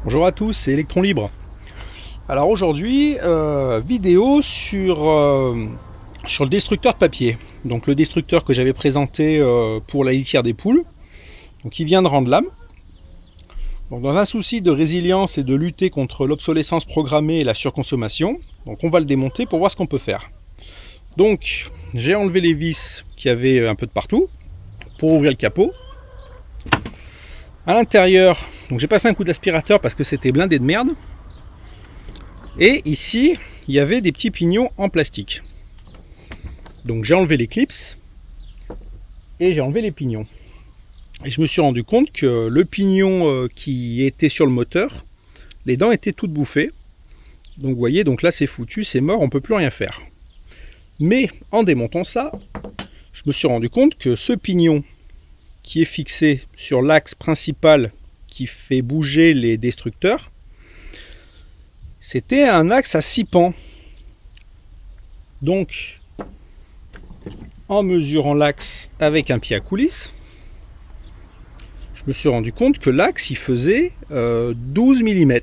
Bonjour à tous, c'est Electron Libre. Alors aujourd'hui, vidéo sur le destructeur de papier. Donc le destructeur que j'avais présenté pour la litière des poules. Donc il vient de rendre l'âme. Donc dans un souci de résilience et de lutter contre l'obsolescence programmée et la surconsommation, donc on va le démonter pour voir ce qu'on peut faire. Donc j'ai enlevé les vis qui avaient un peu de partout pour ouvrir le capot. À l'intérieur, donc j'ai passé un coup d'aspirateur parce que c'était blindé de merde. Et ici, il y avait des petits pignons en plastique. Donc j'ai enlevé les clips et j'ai enlevé les pignons. Et je me suis rendu compte que le pignon qui était sur le moteur, les dents étaient toutes bouffées. Donc vous voyez, donc là c'est foutu, c'est mort, on ne peut plus rien faire. Mais en démontant ça, je me suis rendu compte que ce pignon qui est fixé sur l'axe principal qui fait bouger les destructeurs, c'était un axe à 6 pans. Donc, en mesurant l'axe avec un pied à coulisse, je me suis rendu compte que l'axe il faisait 12 mm.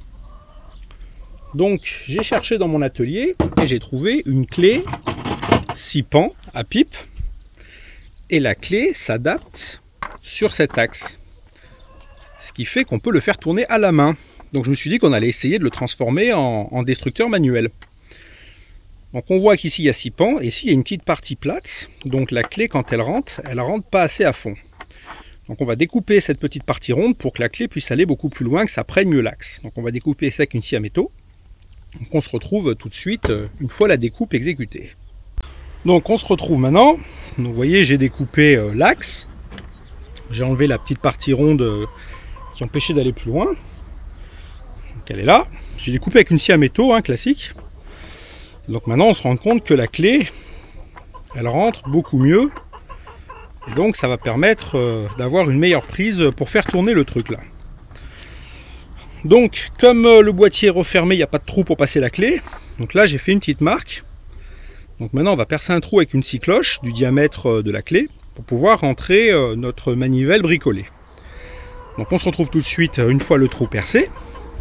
Donc, j'ai cherché dans mon atelier et j'ai trouvé une clé 6 pans à pipe. Et la clé s'adapte sur cet axe. Ce qui fait qu'on peut le faire tourner à la main. Donc je me suis dit qu'on allait essayer de le transformer en destructeur manuel. Donc on voit qu'ici il y a 6 pans, et ici il y a une petite partie plate. Donc la clé quand elle rentre pas assez à fond. Donc on va découper cette petite partie ronde pour que la clé puisse aller beaucoup plus loin, que ça prenne mieux l'axe. Donc on va découper ça avec une scie à métaux. Donc on se retrouve tout de suite une fois la découpe exécutée. Donc on se retrouve maintenant. Donc vous voyez, j'ai découpé l'axe. J'ai enlevé la petite partie ronde qui empêchait d'aller plus loin. Donc elle est là. J'ai découpé avec une scie à métaux, classique. Donc maintenant on se rend compte que la clé, elle rentre beaucoup mieux. Et donc ça va permettre d'avoir une meilleure prise pour faire tourner le truc là. Donc comme le boîtier est refermé, il n'y a pas de trou pour passer la clé. Donc là j'ai fait une petite marque. Donc maintenant on va percer un trou avec une scie cloche du diamètre de la clé pour pouvoir rentrer notre manivelle bricolée. Donc on se retrouve tout de suite une fois le trou percé.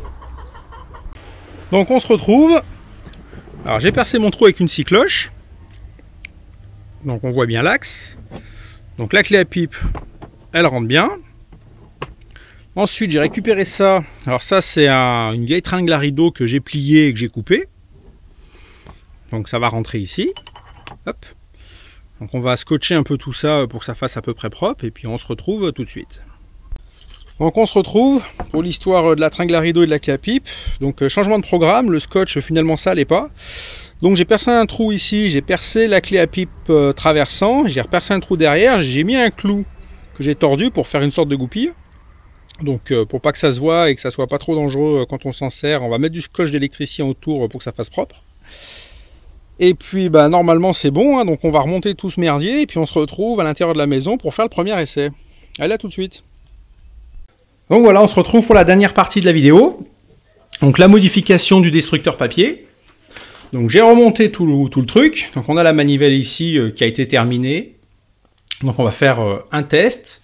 Donc on se retrouve. Alors j'ai percé mon trou avec une scie cloche. Donc on voit bien l'axe. Donc la clé à pipe, elle rentre bien. Ensuite j'ai récupéré ça. Alors ça c'est une vieille tringle à rideau que j'ai pliée et que j'ai coupée. Donc ça va rentrer ici. Hop. Donc on va scotcher un peu tout ça pour que ça fasse à peu près propre. Et puis on se retrouve tout de suite. Donc on se retrouve pour l'histoire de la tringle à rideau et de la clé à pipe. Donc changement de programme, le scotch finalement ça allait pas. Donc j'ai percé un trou ici, j'ai percé la clé à pipe traversant, j'ai repercé un trou derrière, j'ai mis un clou que j'ai tordu pour faire une sorte de goupille. Donc pour pas que ça se voit et que ça soit pas trop dangereux quand on s'en sert, on va mettre du scotch d'électricien autour pour que ça fasse propre. Et puis normalement c'est bon, donc on va remonter tout ce merdier et puis on se retrouve à l'intérieur de la maison pour faire le premier essai. Allez, à tout de suite. Donc voilà, on se retrouve pour la dernière partie de la vidéo. Donc la modification du destructeur papier. Donc j'ai remonté tout le truc. Donc on a la manivelle ici qui a été terminée. Donc on va faire un test.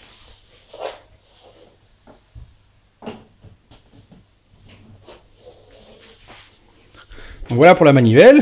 Donc voilà pour la manivelle.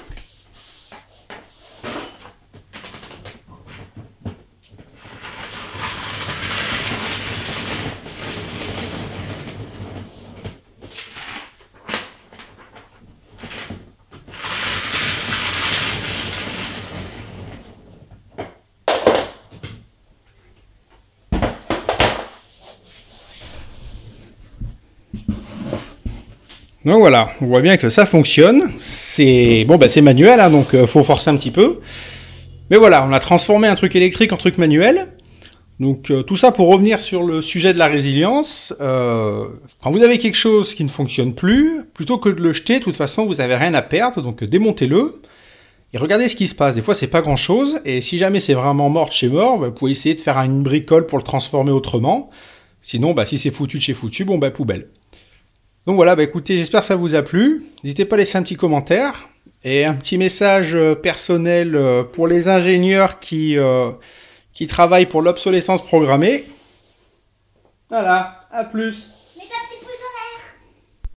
Donc voilà, on voit bien que ça fonctionne. C'est bon, c'est manuel, donc faut forcer un petit peu. Mais voilà, on a transformé un truc électrique en truc manuel. Donc tout ça pour revenir sur le sujet de la résilience. Quand vous avez quelque chose qui ne fonctionne plus, plutôt que de le jeter, de toute façon vous n'avez rien à perdre, donc démontez-le. Et regardez ce qui se passe. Des fois c'est pas grand chose, et si jamais c'est vraiment mort de chez mort, vous pouvez essayer de faire une bricole pour le transformer autrement. Sinon, si c'est foutu de chez foutu, poubelle. Donc voilà, écoutez, j'espère que ça vous a plu. N'hésitez pas à laisser un petit commentaire et un petit message personnel pour les ingénieurs qui travaillent pour l'obsolescence programmée. Voilà, à plus.